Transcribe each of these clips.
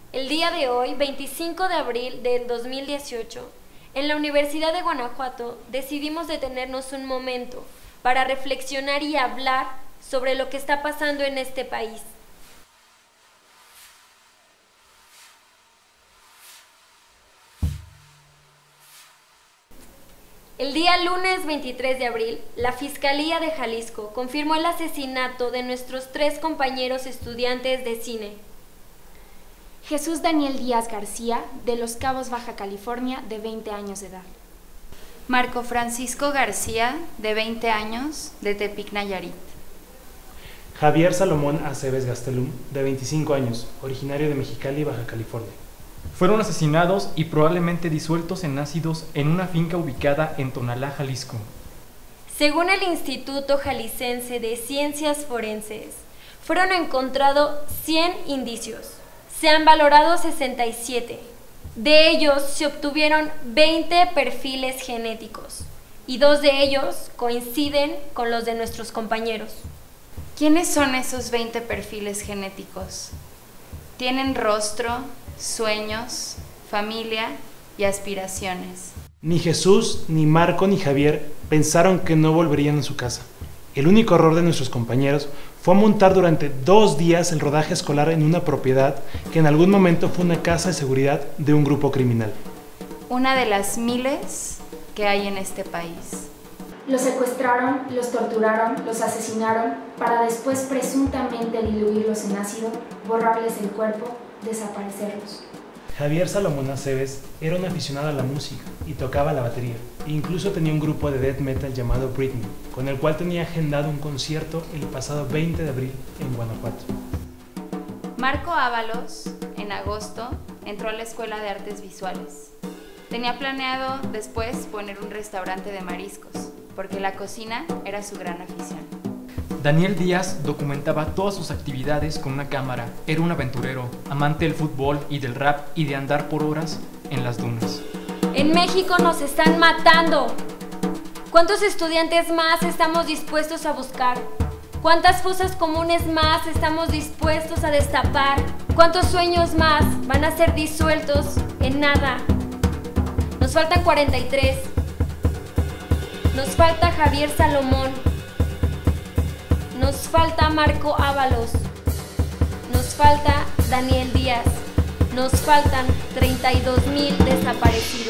El día de hoy, 25 de abril del 2018, en la Universidad de Guanajuato decidimos detenernos un momento para reflexionar y hablar sobre lo que está pasando en este país. El día lunes 23 de abril, la Fiscalía de Jalisco confirmó el asesinato de nuestros 3 compañeros estudiantes de cine. Jesús Daniel Díaz García, de Los Cabos, Baja California, de 20 años de edad. Marco Francisco García, de 20 años, de Tepic, Nayarit. Javier Salomón Aceves Gastelum, de 25 años, originario de Mexicali, Baja California. Fueron asesinados y probablemente disueltos en ácidos en una finca ubicada en Tonalá, Jalisco. Según el Instituto Jalisciense de Ciencias Forenses, fueron encontrados 100 indicios. Se han valorado 67. De ellos se obtuvieron 20 perfiles genéticos y 2 de ellos coinciden con los de nuestros compañeros. ¿Quiénes son esos 20 perfiles genéticos? Tienen rostro, sueños, familia y aspiraciones. Ni Jesús, ni Marco, ni Javier pensaron que no volverían a su casa. El único error de nuestros compañeros fue montar durante 2 días el rodaje escolar en una propiedad que en algún momento fue una casa de seguridad de un grupo criminal. Una de las miles que hay en este país. Los secuestraron, los torturaron, los asesinaron para después presuntamente diluirlos en ácido, borrarles el cuerpo, desaparecerlos. Javier Salomón Aceves era un aficionado a la música y tocaba la batería. Incluso tenía un grupo de death metal llamado Britney, con el cual tenía agendado un concierto el pasado 20 de abril en Guanajuato. Marco Ábalos, en agosto, entró a la Escuela de Artes Visuales. Tenía planeado después poner un restaurante de mariscos, porque la cocina era su gran afición. Daniel Díaz documentaba todas sus actividades con una cámara. Era un aventurero, amante del fútbol y del rap y de andar por horas en las dunas. En México nos están matando. ¿Cuántos estudiantes más estamos dispuestos a buscar? ¿Cuántas fosas comunes más estamos dispuestos a destapar? ¿Cuántos sueños más van a ser disueltos en nada? Nos faltan 43. Nos falta Javier Salomón. Nos falta Marco Ábalos. Nos falta Daniel Díaz. Nos faltan 32,000 desaparecidos.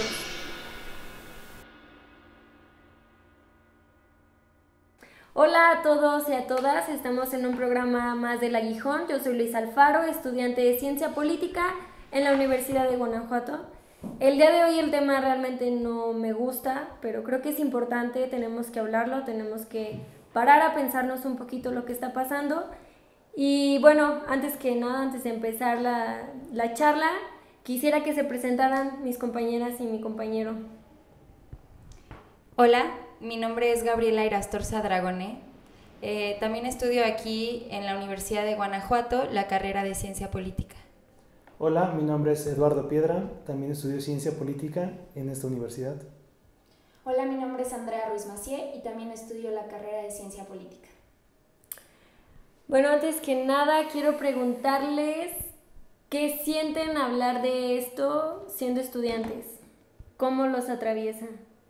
Hola a todos y a todas, estamos en un programa más del Aguijón. Yo soy Luis Alfaro, estudiante de Ciencia Política en la Universidad de Guanajuato. El día de hoy el tema realmente no me gusta, pero creo que es importante, tenemos que hablarlo, tenemos que parar a pensarnos un poquito lo que está pasando. Y bueno, antes que nada, antes de empezar la charla, quisiera que se presentaran mis compañeras y mi compañero. Hola, mi nombre es Gabriela Irastorza Dragone. También estudio aquí en la Universidad de Guanajuato la carrera de Ciencia Política. Hola, mi nombre es Eduardo Piedra, también estudio Ciencia Política en esta universidad. Hola, mi nombre es Andrea Ruiz Macié y también estudio la carrera de Ciencia Política. Bueno, antes que nada quiero preguntarles qué sienten hablar de esto siendo estudiantes, cómo los atraviesa.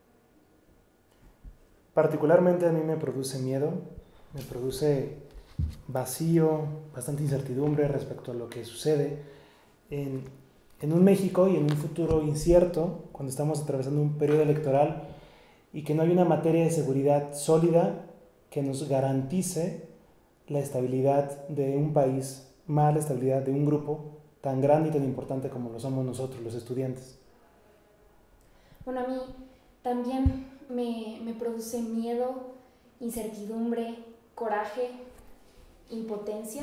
Particularmente a mí me produce miedo, me produce vacío, bastante incertidumbre respecto a lo que sucede en un México y en un futuro incierto, cuando estamos atravesando un periodo electoral y que no hay una materia de seguridad sólida que nos garantice la estabilidad de un país, más la estabilidad de un grupo tan grande y tan importante como lo somos nosotros, los estudiantes. Bueno, a mí también me produce miedo, incertidumbre, coraje, impotencia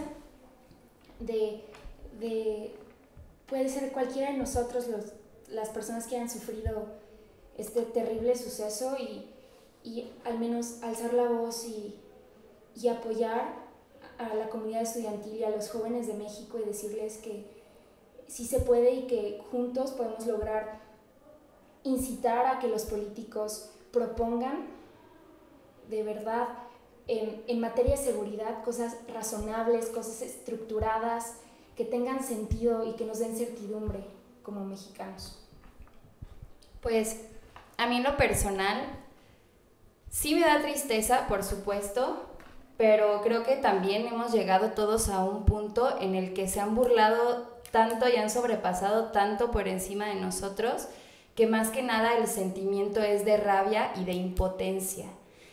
puede ser cualquiera de nosotros, las personas que han sufrido este terrible suceso y al menos alzar la voz y apoyar a la comunidad estudiantil y a los jóvenes de México y decirles que sí se puede y que juntos podemos lograr incitar a que los políticos propongan de verdad en materia de seguridad cosas razonables, cosas estructuradas, que tengan sentido y que nos den certidumbre como mexicanos. Pues a mí en lo personal sí me da tristeza, por supuesto, pero creo que también hemos llegado todos a un punto en el que se han burlado tanto y han sobrepasado tanto por encima de nosotros, que más que nada el sentimiento es de rabia y de impotencia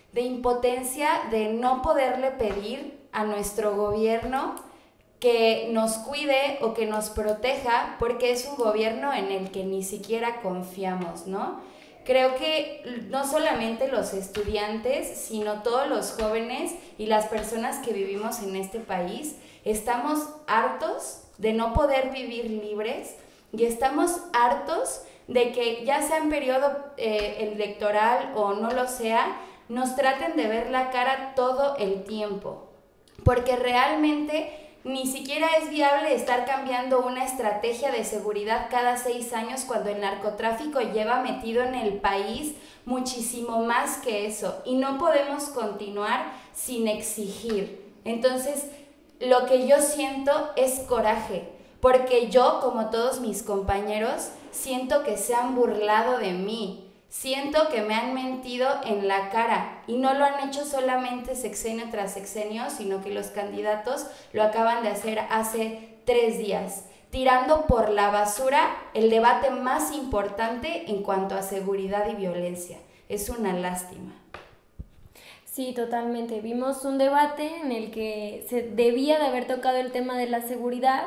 de no poderle pedir a nuestro gobierno que nos cuide o que nos proteja, porque es un gobierno en el que ni siquiera confiamos, ¿no? Creo que no solamente los estudiantes, sino todos los jóvenes y las personas que vivimos en este país estamos hartos de no poder vivir libres y estamos hartos de que ya sea en periodo electoral o no lo sea, nos traten de ver la cara todo el tiempo, porque realmente ni siquiera es viable estar cambiando una estrategia de seguridad cada 6 años cuando el narcotráfico lleva metido en el país muchísimo más que eso, y no podemos continuar sin exigir. Entonces, lo que yo siento es coraje, porque yo, como todos mis compañeros, siento que se han burlado de mí. Siento que me han mentido en la cara, y no lo han hecho solamente sexenio tras sexenio, sino que los candidatos lo acaban de hacer hace 3 días, tirando por la basura el debate más importante en cuanto a seguridad y violencia. Es una lástima. Sí, totalmente. Vimos un debate en el que se debía de haber tocado el tema de la seguridad,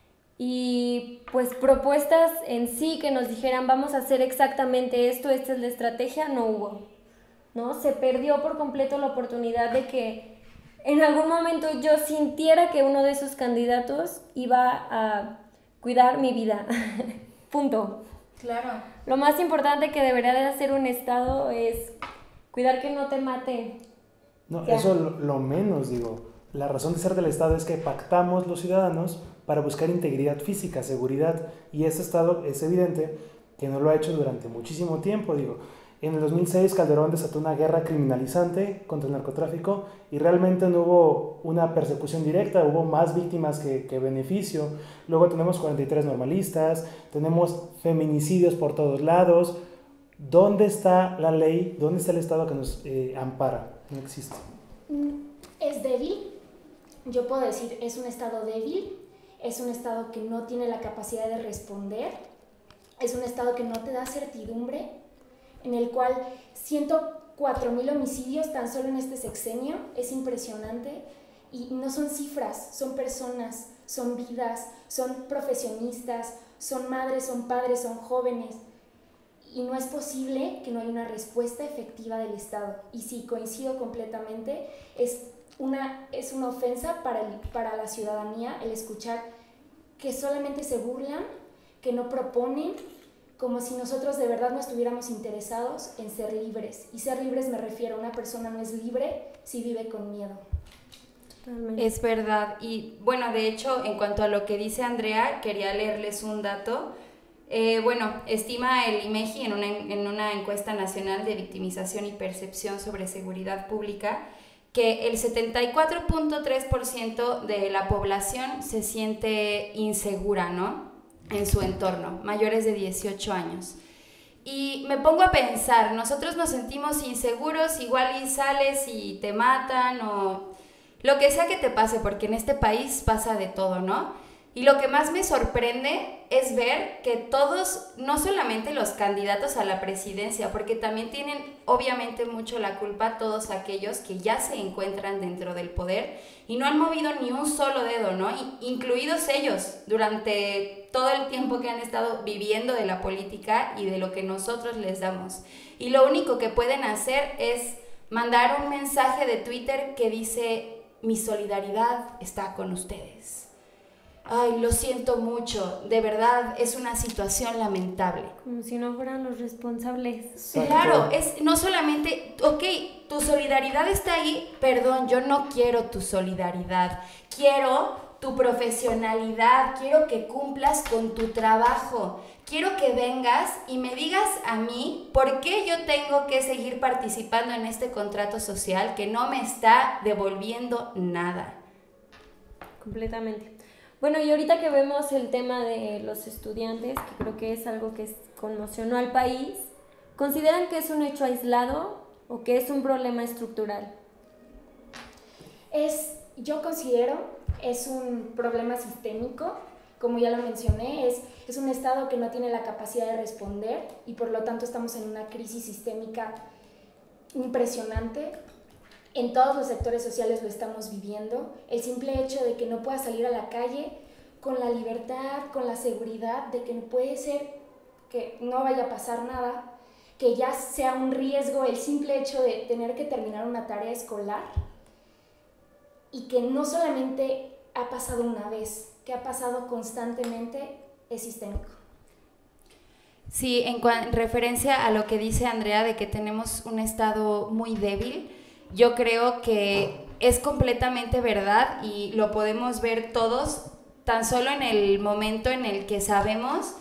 y pues propuestas en sí que nos dijeran vamos a hacer exactamente esto, esta es la estrategia, no hubo, ¿no? Se perdió por completo la oportunidad de que en algún momento yo sintiera que uno de esos candidatos iba a cuidar mi vida. Punto. Claro. Lo más importante que debería de hacer un Estado es cuidar que no te mate. No, Ya. eso lo menos, digo. La razón de ser del Estado es que pactamos los ciudadanos para buscar integridad física, seguridad, y ese Estado es evidente que no lo ha hecho durante muchísimo tiempo, digo. En el 2006 Calderón desató una guerra criminalizante contra el narcotráfico y realmente no hubo una persecución directa, hubo más víctimas que beneficio. Luego tenemos 43 normalistas, tenemos feminicidios por todos lados. ¿Dónde está la ley? ¿Dónde está el Estado que nos ampara? No existe. Es débil, yo puedo decir, es un Estado débil, es un Estado que no tiene la capacidad de responder, es un Estado que no te da certidumbre, en el cual 104,000 homicidios tan solo en este sexenio, es impresionante, y no son cifras, son personas, son vidas, son profesionistas, son madres, son padres, son jóvenes, y no es posible que no haya una respuesta efectiva del Estado. Y sí, coincido completamente, es una ofensa para la ciudadanía el escuchar que solamente se burlan, que no proponen, como si nosotros de verdad no estuviéramos interesados en ser libres. Y ser libres me refiero a una persona no es libre si vive con miedo. Totalmente. Es verdad. Y bueno, de hecho, en cuanto a lo que dice Andrea, quería leerles un dato. Estima el INEGI en una encuesta nacional de victimización y percepción sobre seguridad pública que el 74.3% de la población se siente insegura, ¿no?, en su entorno, mayores de 18 años. Y me pongo a pensar, nosotros nos sentimos inseguros, igual y sales y te matan o lo que sea que te pase, porque en este país pasa de todo, ¿no? Y lo que más me sorprende es ver que todos, no solamente los candidatos a la presidencia, porque también tienen obviamente mucho la culpa todos aquellos que ya se encuentran dentro del poder y no han movido ni un solo dedo, ¿no? Incluidos ellos, durante todo el tiempo que han estado viviendo de la política y de lo que nosotros les damos. Y lo único que pueden hacer es mandar un mensaje de Twitter que dice: mi solidaridad está con ustedes. Ay, lo siento mucho, de verdad es una situación lamentable. Como si no fueran los responsables. Exacto. Claro, es no solamente, ok, tu solidaridad está ahí, perdón, yo no quiero tu solidaridad, quiero tu profesionalidad, quiero que cumplas con tu trabajo, quiero que vengas y me digas a mí por qué yo tengo que seguir participando en este contrato social que no me está devolviendo nada. Completamente. Bueno, y ahorita que vemos el tema de los estudiantes, que creo que es algo que conmocionó al país, ¿consideran que es un hecho aislado o que es un problema estructural? Yo considero, es un problema sistémico, como ya lo mencioné, es un Estado que no tiene la capacidad de responder y por lo tanto estamos en una crisis sistémica impresionante. En todos los sectores sociales lo estamos viviendo. El simple hecho de que no puedas salir a la calle con la libertad, con la seguridad de que no puede ser que no vaya a pasar nada, que ya sea un riesgo el simple hecho de tener que terminar una tarea escolar y que no solamente ha pasado una vez, que ha pasado constantemente, es sistémico. Sí, en referencia a lo que dice Andrea de que tenemos un Estado muy débil, yo creo que es completamente verdad y lo podemos ver todos tan solo en el momento en el que sabemos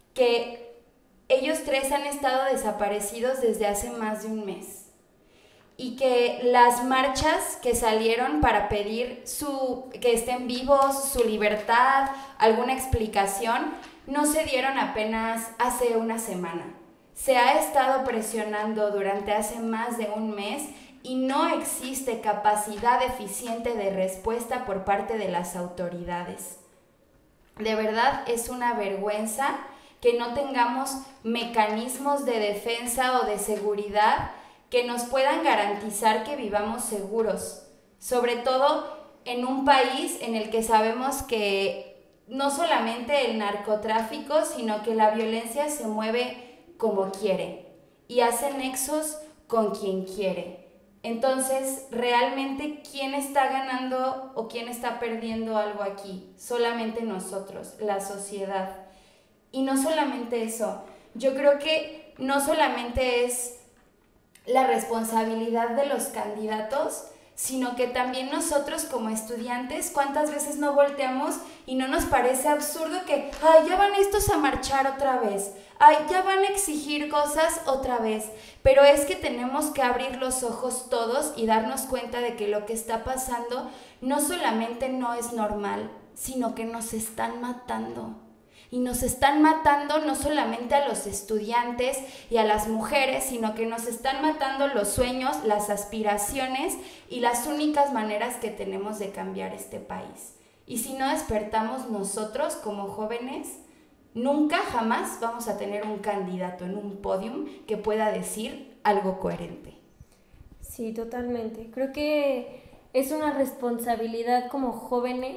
que ellos tres han estado desaparecidos desde hace más de un mes y que las marchas que salieron para pedir que estén vivos, su libertad, alguna explicación, no se dieron apenas hace una semana. Se ha estado presionando durante hace más de un mes y no existe capacidad eficiente de respuesta por parte de las autoridades. De verdad es una vergüenza que no tengamos mecanismos de defensa o de seguridad que nos puedan garantizar que vivamos seguros, sobre todo en un país en el que sabemos que no solamente el narcotráfico, sino que la violencia se mueve como quiere y hace nexos con quien quiere. Entonces, realmente, ¿quién está ganando o quién está perdiendo algo aquí? Solamente nosotros, la sociedad. Y no solamente eso, yo creo que no solamente es la responsabilidad de los candidatos, sino que también nosotros como estudiantes, ¿cuántas veces no volteamos y no nos parece absurdo que, ay, ya van estos a marchar otra vez, ay, ya van a exigir cosas otra vez? Pero es que tenemos que abrir los ojos todos y darnos cuenta de que lo que está pasando no solamente no es normal, sino que nos están matando. Y nos están matando no solamente a los estudiantes y a las mujeres, sino que nos están matando los sueños, las aspiraciones y las únicas maneras que tenemos de cambiar este país. Y si no despertamos nosotros como jóvenes, nunca jamás vamos a tener un candidato en un podium que pueda decir algo coherente. Sí, totalmente. Creo que es una responsabilidad como jóvenes.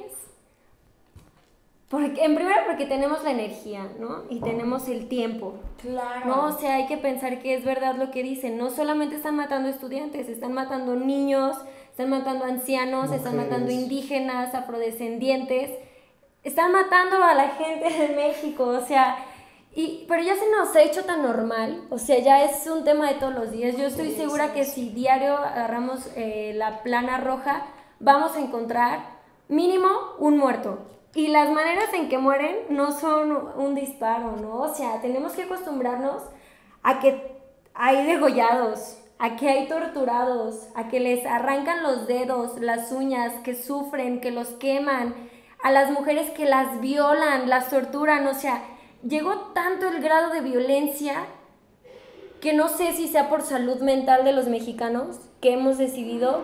En primero porque tenemos la energía, ¿no? Y tenemos el tiempo. Claro. ¿No? O sea, hay que pensar que es verdad lo que dicen. No solamente están matando estudiantes, están matando niños, están matando ancianos, mujeres, están matando indígenas, afrodescendientes. Están matando a la gente de México, o sea... pero ya se nos ha hecho tan normal, o sea, ya es un tema de todos los días. Yo estoy segura que si diario agarramos la plana roja, vamos a encontrar mínimo un muerto. Y las maneras en que mueren no son un disparo, ¿no? O sea, tenemos que acostumbrarnos a que hay degollados, a que hay torturados, a que les arrancan los dedos, las uñas, que sufren, que los queman, a las mujeres que las violan, las torturan, o sea, llegó tanto el grado de violencia que no sé si sea por salud mental de los mexicanos que hemos decidido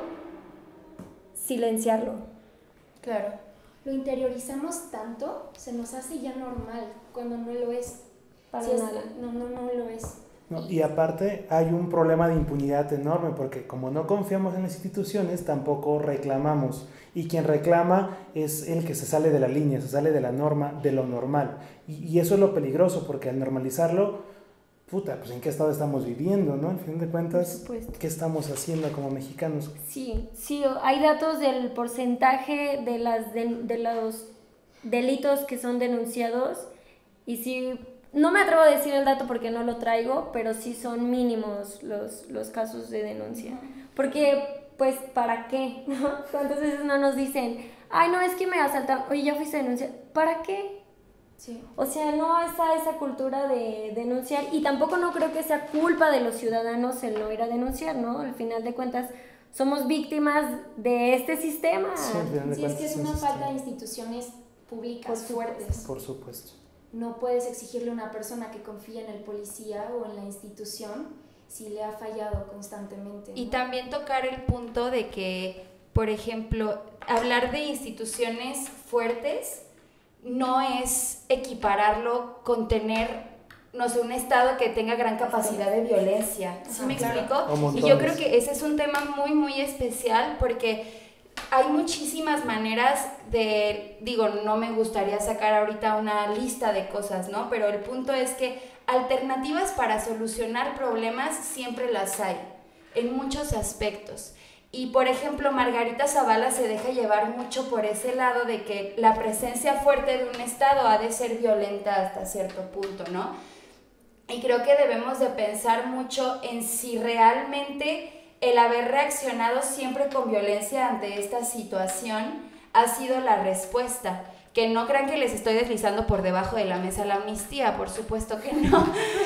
silenciarlo. Claro. Lo interiorizamos tanto, se nos hace ya normal, cuando no lo es. Para sí nada. No lo es. No, y aparte hay un problema de impunidad enorme, porque como no confiamos en las instituciones, tampoco reclamamos. Y quien reclama es el que se sale de la línea, se sale de la norma, de lo normal. Y eso es lo peligroso, porque al normalizarlo, puta, pues en qué estado estamos viviendo, ¿no? Al fin de cuentas, ¿qué estamos haciendo como mexicanos? Sí, hay datos del porcentaje de los delitos que son denunciados y sí, no me atrevo a decir el dato porque no lo traigo, pero sí son mínimos los casos de denuncia. Porque, pues, ¿para qué? ¿No? ¿Cuántas veces no nos dicen, ay, no, es que me asaltaron, oye, ya fuiste a denunciar? ¿Para qué? Sí. O sea, no está esa cultura de denunciar y tampoco no creo que sea culpa de los ciudadanos el no ir a denunciar, ¿no? Al final de cuentas somos víctimas de este sistema. Sí, es que es una falta de instituciones públicas fuertes. Por supuesto. No puedes exigirle a una persona que confía en el policía o en la institución si le ha fallado constantemente, ¿no? Y también tocar el punto de que, por ejemplo, hablar de instituciones fuertes no es equipararlo con tener, no sé, un estado que tenga gran capacidad de violencia. ¿Sí me explico? Y yo creo que ese es un tema muy, muy especial porque hay muchísimas maneras de, digo, no me gustaría sacar ahorita una lista de cosas, ¿no? Pero el punto es que alternativas para solucionar problemas siempre las hay, en muchos aspectos. Y, por ejemplo, Margarita Zavala se deja llevar mucho por ese lado de que la presencia fuerte de un Estado ha de ser violenta hasta cierto punto, ¿no? Y creo que debemos de pensar mucho en si realmente el haber reaccionado siempre con violencia ante esta situación ha sido la respuesta. Que no crean que les estoy deslizando por debajo de la mesa la amnistía, por supuesto que no.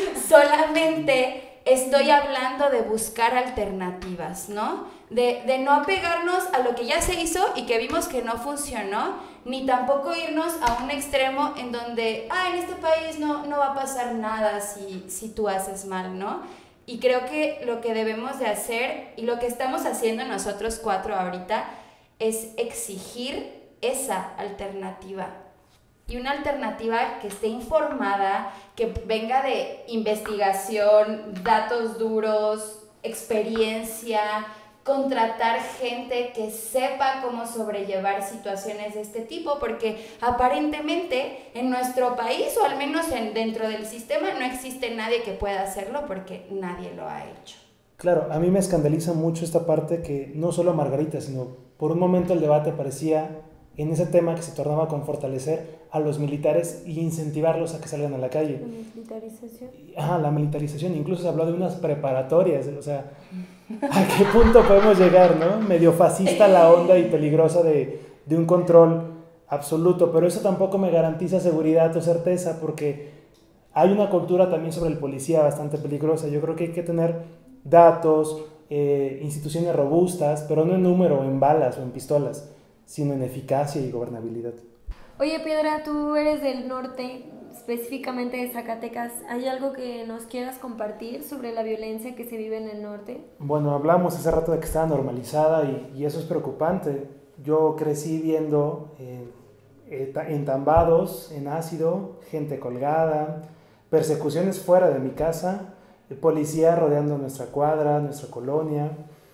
Solamente estoy hablando de buscar alternativas, ¿no? De no apegarnos a lo que ya se hizo y que vimos que no funcionó, ni tampoco irnos a un extremo en donde, en este país no va a pasar nada si tú haces mal, ¿no? Y creo que lo que debemos de hacer, y lo que estamos haciendo nosotros 4 ahorita, es exigir esa alternativa. Y una alternativa que esté informada, que venga de investigación, datos duros, experiencia, contratar gente que sepa cómo sobrellevar situaciones de este tipo, porque aparentemente en nuestro país, o al menos dentro del sistema, no existe nadie que pueda hacerlo porque nadie lo ha hecho. Claro, a mí me escandaliza mucho esta parte que no solo Margarita, sino por un momento el debate parecía en ese tema que se tornaba con fortalecer a los militares y incentivarlos a que salgan a la calle. ¿La militarización? La militarización. Incluso se habló de unas preparatorias, o sea, ¿a qué punto podemos llegar, no? Medio fascista la onda y peligrosa de un control absoluto, pero eso tampoco me garantiza seguridad o certeza, porque hay una cultura también sobre el policía bastante peligrosa. Yo creo que hay que tener datos, instituciones robustas, pero no en número, en balas o en pistolas, sino en eficacia y gobernabilidad. Oye, Piedra, tú eres del norte, específicamente de Zacatecas. ¿Hay algo que nos quieras compartir sobre la violencia que se vive en el norte? Bueno, hablamos hace rato de que estaba normalizada y eso es preocupante. Yo crecí viendo entambados en ácido, gente colgada, persecuciones fuera de mi casa, policía rodeando nuestra cuadra, nuestra colonia.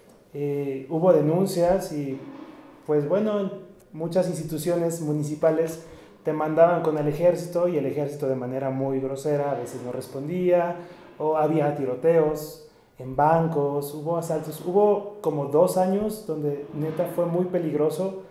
Hubo denuncias y pues bueno, muchas instituciones municipales te mandaban con el ejército y el ejército de manera muy grosera a veces no respondía, o había tiroteos en bancos, hubo asaltos, hubo como 2 años donde neta fue muy peligroso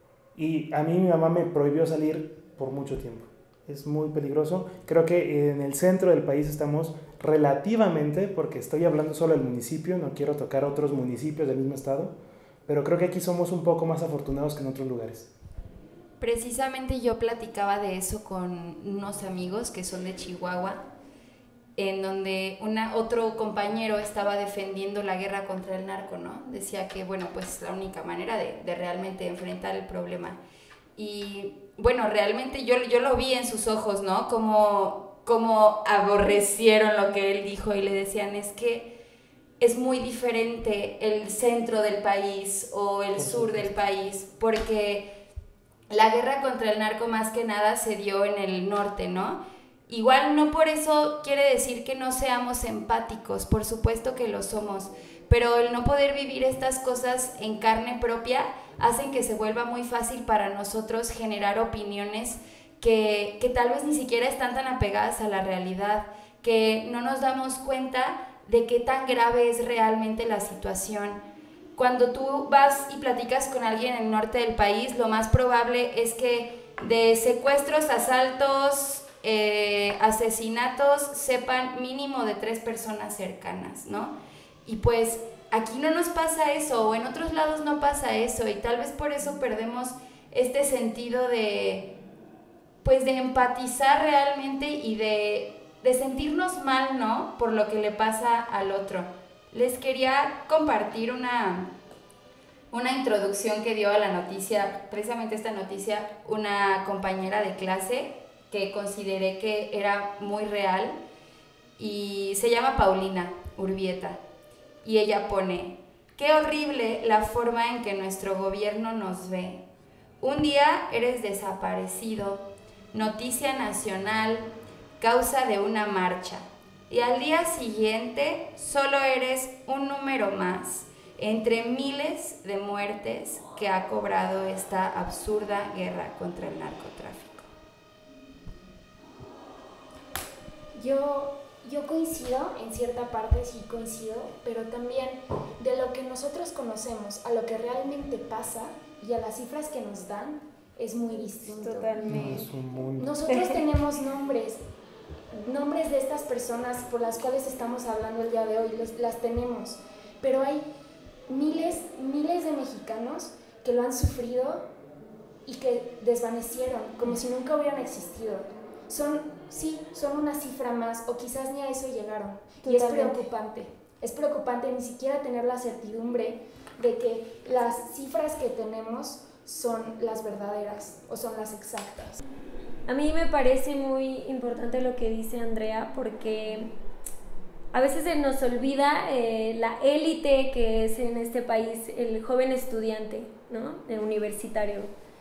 y a mí mi mamá me prohibió salir por mucho tiempo. Es muy peligroso. Creo que en el centro del país estamos relativamente, porque estoy hablando solo del municipio, no quiero tocar otros municipios del mismo estado, pero creo que aquí somos un poco más afortunados que en otros lugares. Precisamente yo platicaba de eso con unos amigos que son de Chihuahua, en donde otro compañero estaba defendiendo la guerra contra el narco, ¿no? Decía que, bueno, pues la única manera de realmente enfrentar el problema. Y, bueno, realmente yo lo vi en sus ojos, ¿no? Como aborrecieron lo que él dijo y le decían, es que es muy diferente el centro del país o el sur del país, porque la guerra contra el narco más que nada se dio en el norte, ¿no? Igual no por eso quiere decir que no seamos empáticos, por supuesto que lo somos, pero el no poder vivir estas cosas en carne propia hacen que se vuelva muy fácil para nosotros generar opiniones que tal vez ni siquiera están tan apegadas a la realidad, que no nos damos cuenta de qué tan grave es realmente la situación. Cuando tú vas y platicas con alguien en el norte del país, lo más probable es que de secuestros, asaltos, asesinatos, sepan mínimo de 3 personas cercanas, ¿no? Y pues aquí no nos pasa eso, o en otros lados no pasa eso, y tal vez por eso perdemos este sentido de empatizar realmente y de sentirnos mal, ¿no? Por lo que le pasa al otro. Les quería compartir una una introducción que dio a la noticia, precisamente esta noticia, una compañera de clase que consideré que era muy real y se llama Paulina Urbieta y ella pone: qué horrible la forma en que nuestro gobierno nos ve. Un día eres desaparecido, noticia nacional, causa de una marcha, y al día siguiente solo eres un número más entre miles de muertes que ha cobrado esta absurda guerra contra el narcotráfico. Yo coincido, en cierta parte sí coincido, pero también de lo que nosotros conocemos a lo que realmente pasa y a las cifras que nos dan es muy distinto. Totalmente. Es un mundo. Nosotros tenemos nombres de estas personas por las cuales estamos hablando el día de hoy, las tenemos, pero hay miles de mexicanos que lo han sufrido y que desvanecieron, como si nunca hubieran existido. Son una cifra más, o quizás ni a eso llegaron. Totalmente. Y es preocupante ni siquiera tener la certidumbre de que las cifras que tenemos son las verdaderas o son las exactas. A mí me parece muy importante lo que dice Andrea, porque a veces se nos olvida la élite que es en este país el joven estudiante, ¿no? El universitario.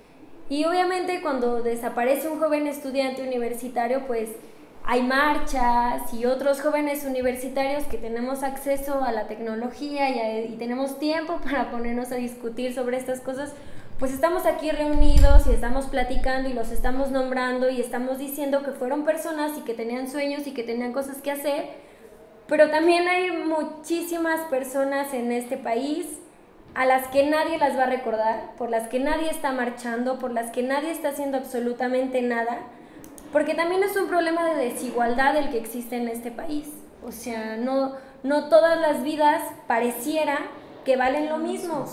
Y obviamente cuando desaparece un joven estudiante universitario, pues hay marchas y otros jóvenes universitarios que tenemos acceso a la tecnología y tenemos tiempo para ponernos a discutir sobre estas cosas, pues estamos aquí reunidos y estamos platicando y los estamos nombrando y estamos diciendo que fueron personas y que tenían sueños y que tenían cosas que hacer, pero también hay muchísimas personas en este país a las que nadie las va a recordar, por las que nadie está marchando, por las que nadie está haciendo absolutamente nada, porque también es un problema de desigualdad el que existe en este país. O sea, no todas las vidas pareciera que valen lo mismo.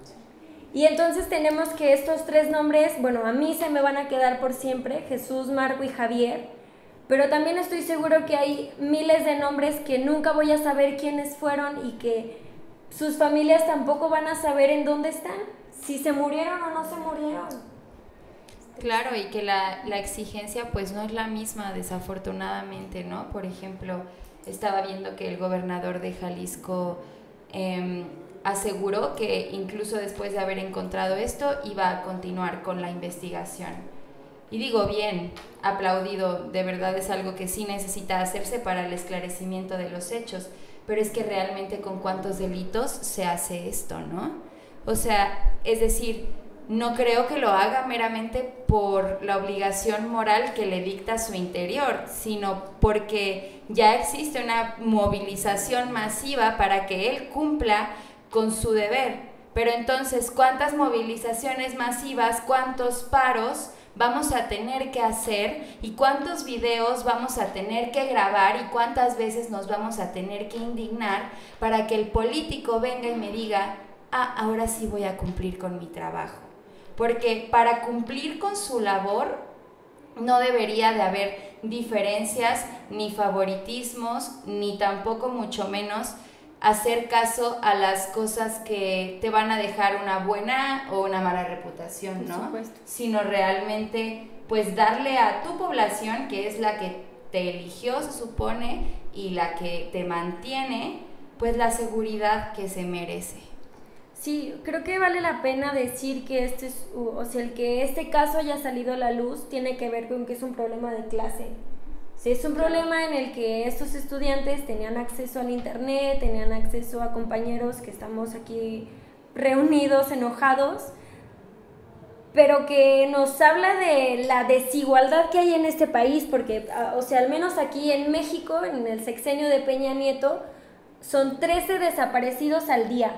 Y entonces tenemos que estos tres nombres, bueno, a mí se me van a quedar por siempre, Jesús, Marco y Javier, pero también estoy seguro que hay miles de nombres que nunca voy a saber quiénes fueron y que sus familias tampoco van a saber en dónde están, si se murieron o no se murieron. Claro, y que la exigencia pues no es la misma, desafortunadamente, ¿no? Por ejemplo, estaba viendo que el gobernador de Jalisco aseguró que incluso después de haber encontrado esto iba a continuar con la investigación. Y digo, bien, aplaudido, de verdad es algo que sí necesita hacerse para el esclarecimiento de los hechos, pero es que realmente con cuántos delitos se hace esto, ¿no? O sea, es decir, no creo que lo haga meramente por la obligación moral que le dicta su interior, sino porque ya existe una movilización masiva para que él cumpla con su deber. Pero entonces, ¿cuántas movilizaciones masivas, cuántos paros vamos a tener que hacer y cuántos videos vamos a tener que grabar y cuántas veces nos vamos a tener que indignar para que el político venga y me diga: ah, ahora sí voy a cumplir con mi trabajo? Porque para cumplir con su labor no debería de haber diferencias, ni favoritismos, ni tampoco mucho menos hacer caso a las cosas que te van a dejar una buena o una mala reputación, ¿no? Por supuesto. Sino realmente pues darle a tu población, que es la que te eligió, se supone, y la que te mantiene, pues la seguridad que se merece. Sí, creo que vale la pena decir que el que este caso haya salido a la luz tiene que ver con que es un problema de clase. Sí, es un problema en el que estos estudiantes tenían acceso al internet, tenían acceso a compañeros que estamos aquí reunidos, enojados, pero que nos habla de la desigualdad que hay en este país, porque, o sea, al menos aquí en México, en el sexenio de Peña Nieto, son 13 desaparecidos al día.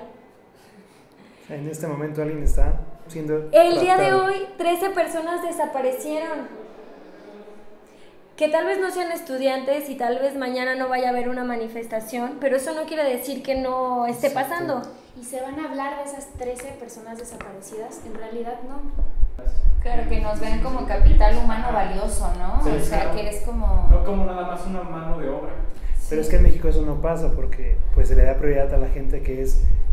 En este momento alguien está siendo El día de hoy, 13 personas desaparecieron. Que tal vez no sean estudiantes y tal vez mañana no vaya a haber una manifestación, pero eso no quiere decir que no esté pasando. Y se van a hablar de esas 13 personas desaparecidas, en realidad no. Claro, que nos ven como capital humano valioso, ¿no? Sí, o sea, claro. Que es como... No como nada más una mano de obra. Pero es que en México eso no pasa porque pues se le da prioridad a la gente que es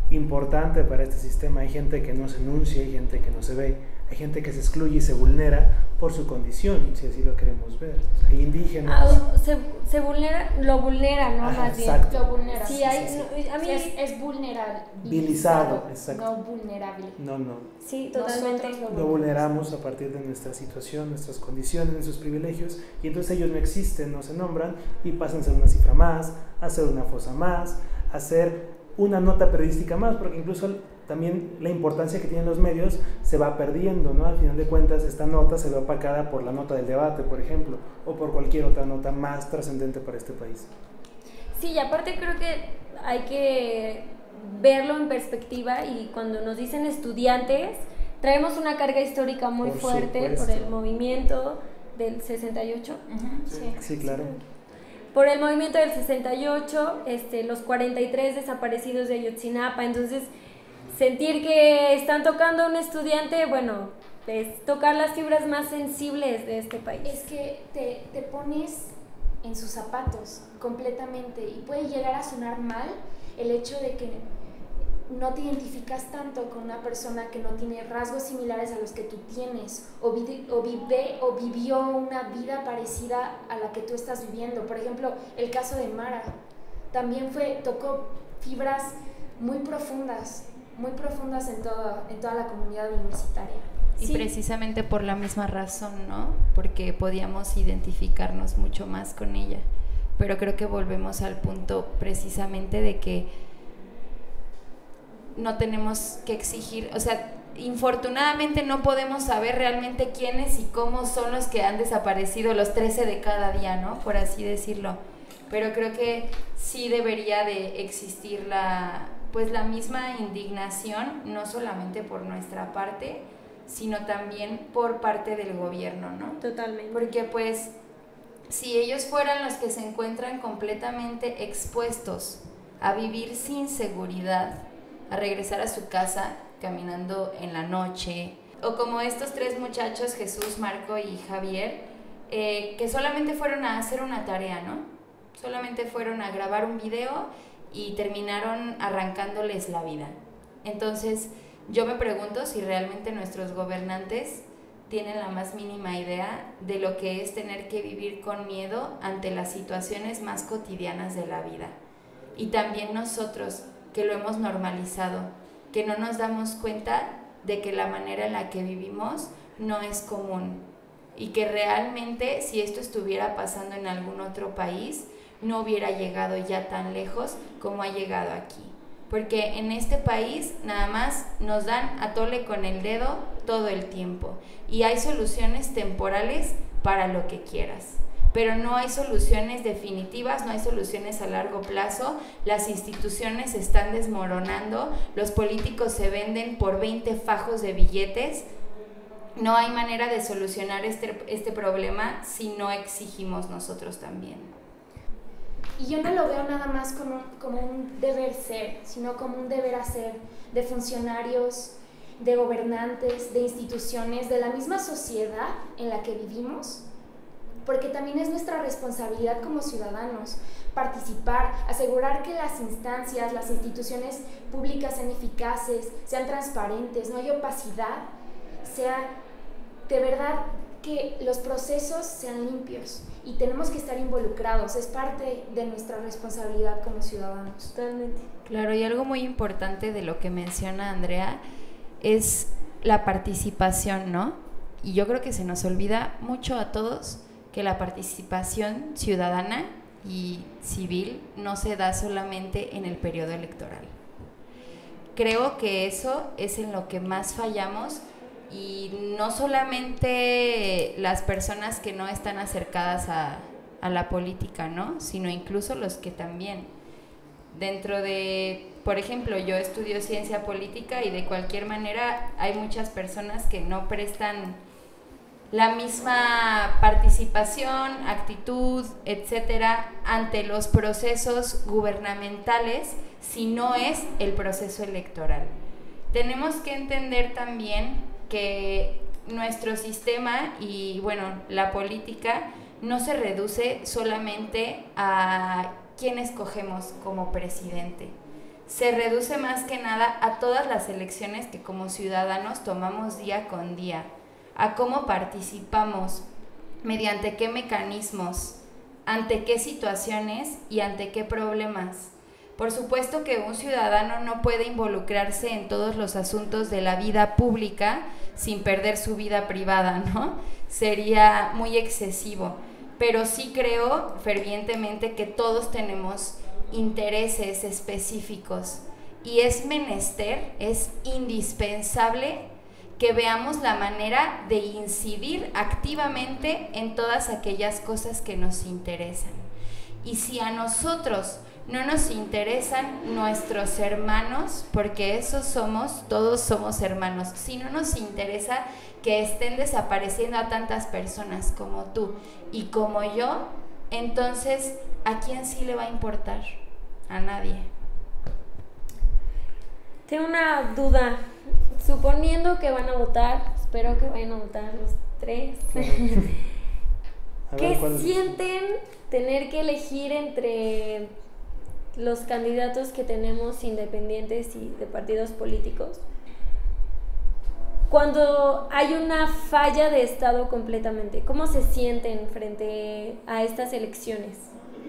importante para este sistema. Hay gente que no se enuncia, hay gente que no se ve, hay gente que se excluye y se vulnera por su condición, si así lo queremos ver. Hay indígenas. Se vulnera, lo vulnera, ¿no? Ajá, más bien. exacto. Lo vulnera. Sí, hay, sí. a mí Es vulnerabilizado, exacto. no vulnerable. No. sí, totalmente. Nosotros Lo vulneramos a partir de nuestra situación, nuestras condiciones, nuestros privilegios, y entonces ellos no existen, no se nombran y pasan a ser una cifra más, a ser una fosa más, a ser una nota periodística más, porque incluso también la importancia que tienen los medios se va perdiendo, ¿no? Al final de cuentas, esta nota se ve opacada por la nota del debate, por ejemplo, o por cualquier otra nota más trascendente para este país. Sí, y aparte creo que hay que verlo en perspectiva, y cuando nos dicen estudiantes, traemos una carga histórica muy Por fuerte supuesto. por el movimiento del 68. Sí, claro. Por el movimiento del 68, los 43 desaparecidos de Ayotzinapa. Entonces, sentir que están tocando a un estudiante, bueno, es tocar las fibras más sensibles de este país. Es que te pones en sus zapatos completamente, y puede llegar a sonar mal el hecho de que no te identificas tanto con una persona que no tiene rasgos similares a los que tú tienes, o vivió una vida parecida a la que tú estás viviendo. Por ejemplo, el caso de Mara también tocó fibras muy profundas en toda la comunidad universitaria. Y precisamente por la misma razón, ¿no? Porque podíamos identificarnos mucho más con ella. Pero creo que volvemos al punto precisamente de que no tenemos que exigir, o sea, infortunadamente no podemos saber realmente quiénes y cómo son los que han desaparecido, los 13 de cada día, ¿no? Por así decirlo. Pero creo que sí debería de existir la misma indignación, no solamente por nuestra parte, sino también por parte del gobierno, ¿no? Totalmente. Porque pues si ellos fueran los que se encuentran completamente expuestos a vivir sin seguridad, a regresar a su casa caminando en la noche, o como estos 3 muchachos, Jesús, Marco y Javier, que solamente fueron a hacer una tarea, ¿no? Solamente fueron a grabar un video y terminaron arrancándoles la vida. Entonces, yo me pregunto si realmente nuestros gobernantes tienen la más mínima idea de lo que es tener que vivir con miedo ante las situaciones más cotidianas de la vida. Y también nosotros, que lo hemos normalizado, que no nos damos cuenta de que la manera en la que vivimos no es común, y que realmente si esto estuviera pasando en algún otro país, no hubiera llegado ya tan lejos como ha llegado aquí. Porque en este país nada más nos dan a tole con el dedo todo el tiempo, y hay soluciones temporales para lo que quieras, pero no hay soluciones definitivas, no hay soluciones a largo plazo. Las instituciones se están desmoronando, los políticos se venden por 20 fajos de billetes. No hay manera de solucionar este problema si no exigimos nosotros también. Y yo no lo veo nada más como un deber ser, sino como un deber hacer de funcionarios, de gobernantes, de instituciones, de la misma sociedad en la que vivimos, porque también es nuestra responsabilidad como ciudadanos participar, asegurar que las instancias, las instituciones públicas sean eficaces, sean transparentes, no hay opacidad, sea de verdad que los procesos sean limpios, y tenemos que estar involucrados, es parte de nuestra responsabilidad como ciudadanos. Totalmente. Claro, y algo muy importante de lo que menciona Andrea es la participación, ¿no? Y yo creo que se nos olvida mucho a todos que la participación ciudadana y civil no se da solamente en el periodo electoral. Creo que eso es en lo que más fallamos, y no solamente las personas que no están acercadas a la política, ¿no? Sino incluso los que también. Dentro de, por ejemplo, yo estudio ciencia política, y de cualquier manera hay muchas personas que no prestan la misma participación, actitud, etcétera, ante los procesos gubernamentales si no es el proceso electoral. Tenemos que entender también que nuestro sistema y, bueno, la política no se reduce solamente a quién escogemos como presidente, se reduce más que nada a todas las elecciones que como ciudadanos tomamos día con día, a cómo participamos, mediante qué mecanismos, ante qué situaciones y ante qué problemas. Por supuesto que un ciudadano no puede involucrarse en todos los asuntos de la vida pública sin perder su vida privada, ¿no? Sería muy excesivo, pero sí creo fervientemente que todos tenemos intereses específicos y es menester, es indispensable que veamos la manera de incidir activamente en todas aquellas cosas que nos interesan. Y si a nosotros no nos interesan nuestros hermanos, porque esos somos, todos somos hermanos, si no nos interesa que estén desapareciendo a tantas personas como tú y como yo, entonces, ¿a quién sí le va a importar? A nadie. Tengo una duda. Suponiendo que van a votar, espero que vayan a votar los 3. ¿Qué sienten tener que elegir entre los candidatos que tenemos independientes y de partidos políticos cuando hay una falla de Estado completamente? ¿Cómo se sienten frente a estas elecciones?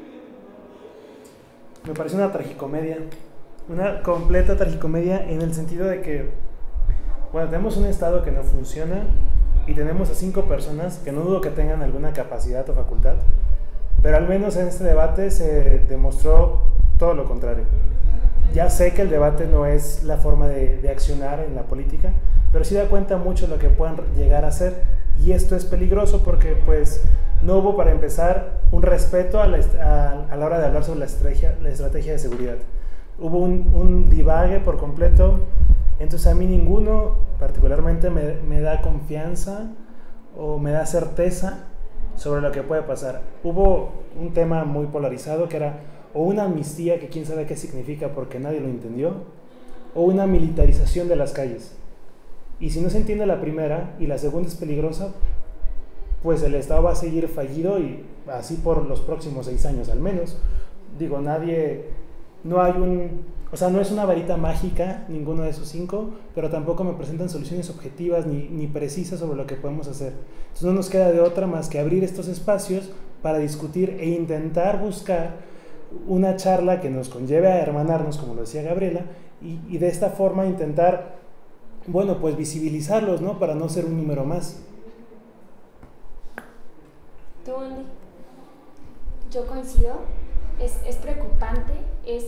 Me parece una tragicomedia, una completa tragicomedia en el sentido de que, bueno, tenemos un Estado que no funciona y tenemos a 5 personas que no dudo que tengan alguna capacidad o facultad, pero al menos en este debate se demostró todo lo contrario. Ya sé que el debate no es la forma de accionar en la política, pero sí da cuenta mucho de lo que puedan llegar a ser, y esto es peligroso porque pues no hubo, para empezar, un respeto a la hora de hablar sobre la estrategia de seguridad. Hubo un divague por completo. Entonces a mí ninguno particularmente me da confianza o me da certeza sobre lo que puede pasar. Hubo un tema muy polarizado que era o una amnistía, que quién sabe qué significa porque nadie lo entendió, o una militarización de las calles. Y si no se entiende la primera y la segunda es peligrosa, pues el Estado va a seguir fallido, y así por los próximos 6 años al menos. Digo, no es una varita mágica ninguno de esos 5, pero tampoco me presentan soluciones objetivas ni precisas sobre lo que podemos hacer. Entonces no nos queda de otra más que abrir estos espacios para discutir e intentar buscar una charla que nos conlleve a hermanarnos, como lo decía Gabriela, y de esta forma intentar, bueno, pues visibilizarlos, ¿no? Para no ser un número más. ¿Tú, Andy? Yo coincido, es preocupante, es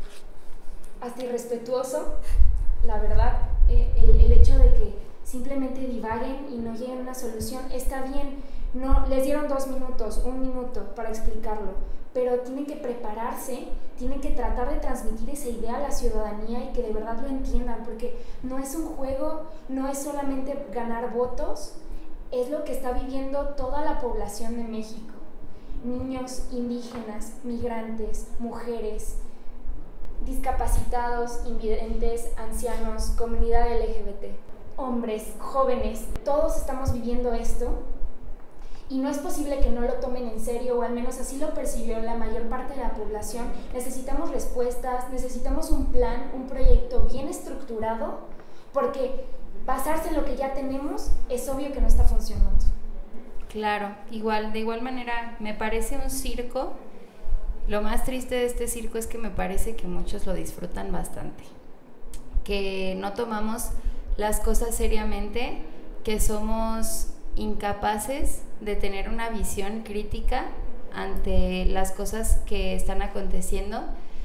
hasta irrespetuoso, la verdad, el hecho de que simplemente divaguen y no lleguen a una solución. Está bien, no les dieron 2 minutos, 1 minuto para explicarlo, pero tienen que prepararse, tienen que tratar de transmitir esa idea a la ciudadanía y que de verdad lo entiendan, porque no es un juego, no es solamente ganar votos, es lo que está viviendo toda la población de México. Niños, indígenas, migrantes, mujeres, discapacitados, invidentes, ancianos, comunidad LGBT, hombres, jóvenes, todos estamos viviendo esto y no es posible que no lo tomen en serio, o al menos así lo percibió la mayor parte de la población. Necesitamos respuestas, necesitamos un plan, un proyecto bien estructurado, porque basarse en lo que ya tenemos es obvio que no está funcionando. Claro, de igual manera me parece un circo. Lo más triste de este circo es que me parece que muchos lo disfrutan bastante, que no tomamos las cosas seriamente, que somos incapaces de tener una visión crítica ante las cosas que están aconteciendo.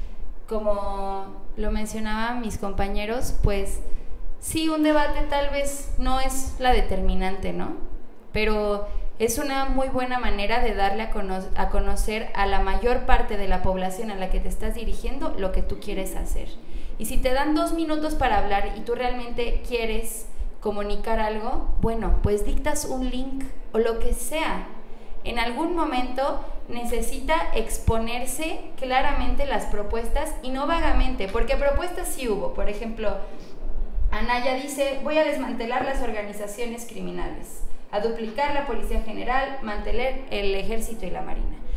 Como lo mencionaban mis compañeros, pues sí, un debate tal vez no es la determinante, ¿no? Pero es una muy buena manera de darle a conocer a la mayor parte de la población a la que te estás dirigiendo lo que tú quieres hacer. Y si te dan 2 minutos para hablar y tú realmente quieres comunicar algo, bueno, pues dictas un link o lo que sea. En algún momento necesita exponerse claramente las propuestas y no vagamente, porque propuestas sí hubo. Por ejemplo, Anaya dice: voy a desmantelar las organizaciones criminales, a duplicar la Policía General, mantener el Ejército y la Marina.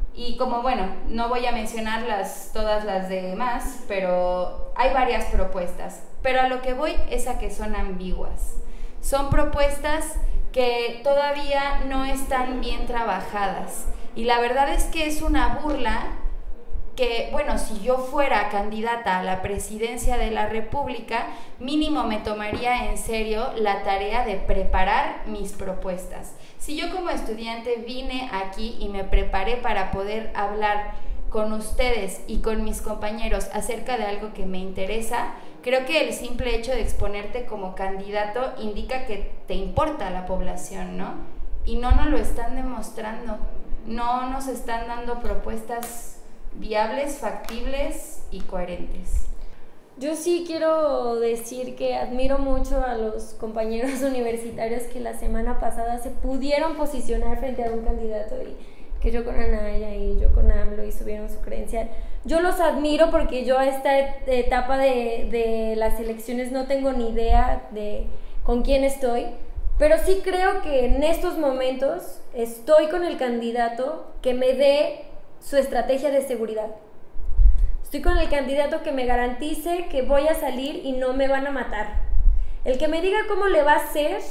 Y como, bueno, no voy a mencionar todas las demás, pero hay varias propuestas. Pero a lo que voy es a que son ambiguas. Son propuestas que todavía no están bien trabajadas. Y la verdad es que es una burla que, bueno, si yo fuera candidata a la presidencia de la República, mínimo me tomaría en serio la tarea de preparar mis propuestas. Si yo como estudiante vine aquí y me preparé para poder hablar con ustedes y con mis compañeros acerca de algo que me interesa, creo que el simple hecho de exponerte como candidato indica que te importa la población, ¿no? Y no nos lo están demostrando, no nos están dando propuestas viables, factibles y coherentes. Yo sí quiero decir que admiro mucho a los compañeros universitarios que la semana pasada se pudieron posicionar frente a un candidato y que yo con Anaya y yo con AMLO y subieron su credencial. Yo los admiro porque yo a esta etapa de las elecciones no tengo ni idea de con quién estoy, pero sí creo que en estos momentos estoy con el candidato que me dé su estrategia de seguridad. Estoy con el candidato que me garantice que voy a salir y no me van a matar. El que me diga cómo le va a hacer,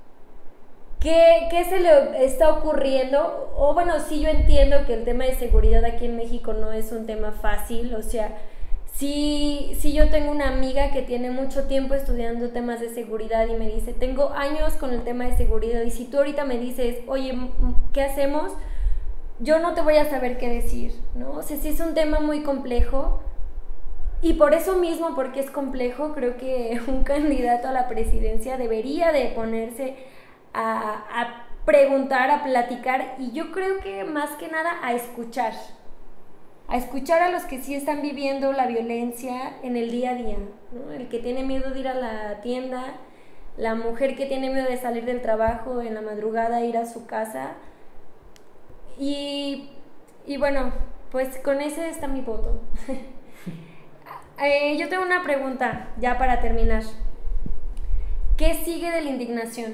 qué se le está ocurriendo. O bueno, sí, yo entiendo que el tema de seguridad aquí en México no es un tema fácil. O sea, sí yo tengo una amiga que tiene mucho tiempo estudiando temas de seguridad y me dice, tengo años con el tema de seguridad y si tú ahorita me dices, oye, ¿qué hacemos?, yo no te voy a saber qué decir, ¿no? O sea, sí es un tema muy complejo y por eso mismo, porque es complejo, creo que un candidato a la presidencia debería de ponerse a preguntar, a platicar y yo creo que más que nada a escuchar a los que sí están viviendo la violencia en el día a día, ¿no? El que tiene miedo de ir a la tienda, la mujer que tiene miedo de salir del trabajo en la madrugada, ir a su casa. Y bueno, pues con ese está mi voto. Yo tengo una pregunta, ya para terminar. ¿Qué sigue de la indignación?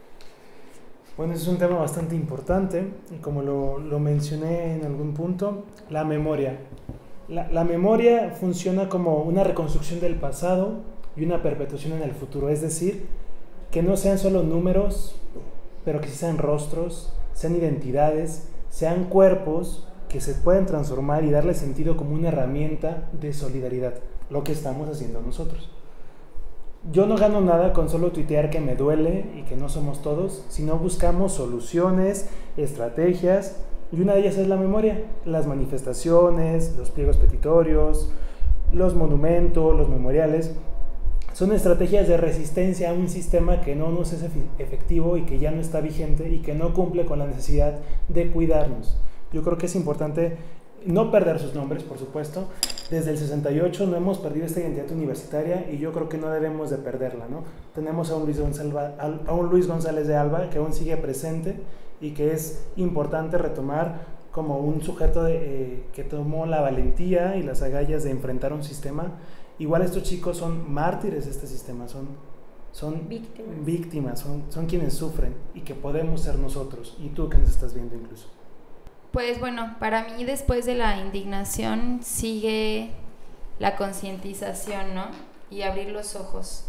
Bueno, ese es un tema bastante importante y como lo mencioné en algún punto, la memoria. La memoria funciona como una reconstrucción del pasado y una perpetuación en el futuro, es decir, que no sean solo números, pero que sí sean rostros, sean identidades, sean cuerpos que se pueden transformar y darle sentido como una herramienta de solidaridad, lo que estamos haciendo nosotros. Yo no gano nada con solo tuitear que me duele y que no somos todos, sino buscamos soluciones, estrategias, y una de ellas es la memoria, las manifestaciones, los pliegos petitorios, los monumentos, los memoriales. Son estrategias de resistencia a un sistema que no nos es efectivo y que ya no está vigente y que no cumple con la necesidad de cuidarnos. Yo creo que es importante no perder sus nombres, por supuesto. Desde el 68 no hemos perdido esta identidad universitaria y yo creo que no debemos de perderla, ¿no? Tenemos a un Luis González de Alba que aún sigue presente y que es importante retomar como un sujeto que tomó la valentía y las agallas de enfrentar un sistema. Igual estos chicos son mártires de este sistema, son víctimas, son quienes sufren y que podemos ser nosotros, y tú que nos estás viendo incluso. Pues bueno, para mí después de la indignación sigue la concientización, ¿no? Y abrir los ojos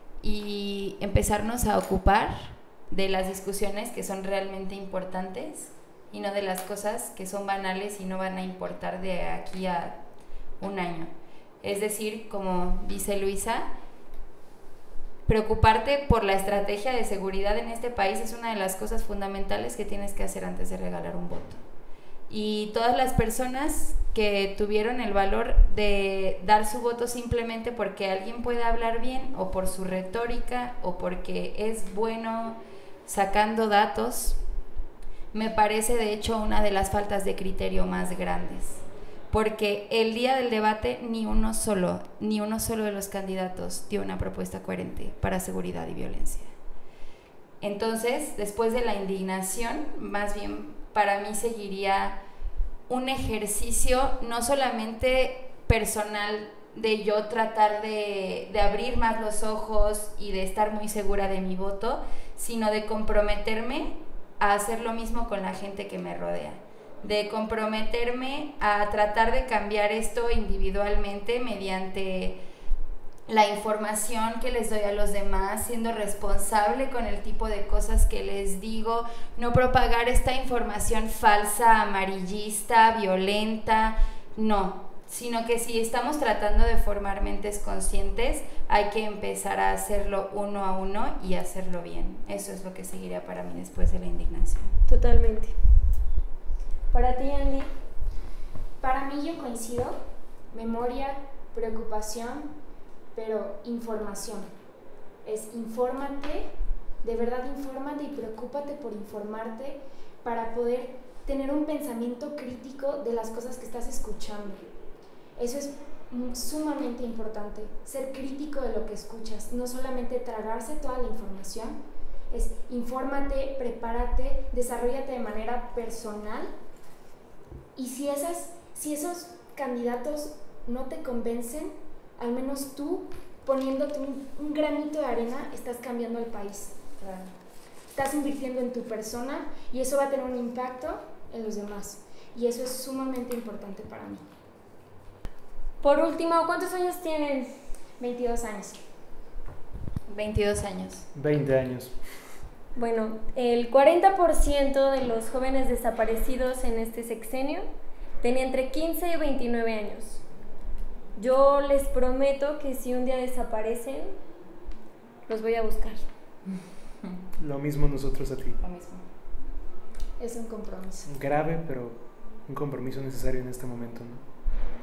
y empezarnos a ocupar de las discusiones que son realmente importantes y no de las cosas que son banales y no van a importar de aquí a un año. Es decir, como dice Luisa, preocuparte por la estrategia de seguridad en este país es una de las cosas fundamentales que tienes que hacer antes de regalar un voto. Y todas las personas que tuvieron el valor de dar su voto simplemente porque alguien puede hablar bien o por su retórica o porque es bueno sacando datos, me parece de hecho una de las faltas de criterio más grandes. Porque el día del debate ni uno solo de los candidatos dio una propuesta coherente para seguridad y violencia. Entonces, después de la indignación, más bien para mí seguiría un ejercicio no solamente personal de yo tratar de abrir más los ojos y de estar muy segura de mi voto, sino de comprometerme a hacer lo mismo con la gente que me rodea. de comprometerme a tratar de cambiar esto individualmente mediante la información que les doy a los demás, siendo responsable con el tipo de cosas que les digo, no propagar esta información falsa, amarillista, violenta, no, sino que si estamos tratando de formar mentes conscientes, hay que empezar a hacerlo uno a uno y hacerlo bien. Eso es lo que seguiría para mí después de la indignación. Totalmente. Para ti, Andy. Para mí yo coincido, memoria, preocupación, pero información. Es infórmate, de verdad infórmate y preocúpate por informarte para poder tener un pensamiento crítico de las cosas que estás escuchando. Eso es sumamente importante, ser crítico de lo que escuchas, no solamente tragarse toda la información, es infórmate, prepárate, desarróllate de manera personal y si esos candidatos no te convencen, al menos tú, poniéndote un granito de arena, estás cambiando el país. Claro. Estás invirtiendo en tu persona y eso va a tener un impacto en los demás. Y eso es sumamente importante para mí. Por último, ¿cuántos años tienen? 22 años. 22 años. 20 años. Bueno, el 40% de los jóvenes desaparecidos en este sexenio tenía entre 15 y 29 años. Yo les prometo que si un día desaparecen, los voy a buscar. Lo mismo nosotros a ti. Lo mismo. Es un compromiso. Grave, pero un compromiso necesario en este momento, ¿no?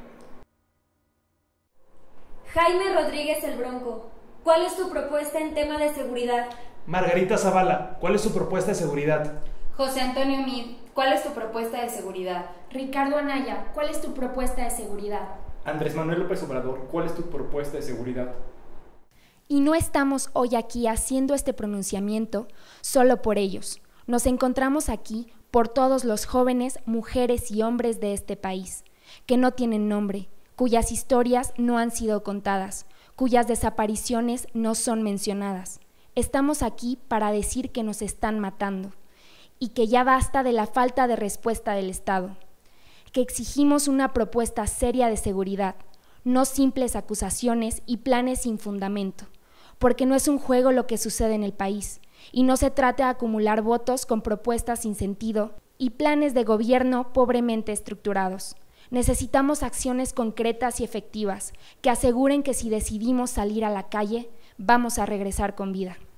Jaime Rodríguez el Bronco, ¿cuál es tu propuesta en tema de seguridad? Margarita Zavala, ¿cuál es su propuesta de seguridad? José Antonio Mid, ¿cuál es tu propuesta de seguridad? Ricardo Anaya, ¿cuál es tu propuesta de seguridad? Andrés Manuel López Obrador, ¿cuál es tu propuesta de seguridad? Y no estamos hoy aquí haciendo este pronunciamiento solo por ellos. Nos encontramos aquí por todos los jóvenes, mujeres y hombres de este país, que no tienen nombre, cuyas historias no han sido contadas, cuyas desapariciones no son mencionadas. Estamos aquí para decir que nos están matando y que ya basta de la falta de respuesta del Estado, que exigimos una propuesta seria de seguridad, no simples acusaciones y planes sin fundamento, porque no es un juego lo que sucede en el país y no se trata de acumular votos con propuestas sin sentido y planes de gobierno pobremente estructurados. Necesitamos acciones concretas y efectivas que aseguren que si decidimos salir a la calle, vamos a regresar con vida.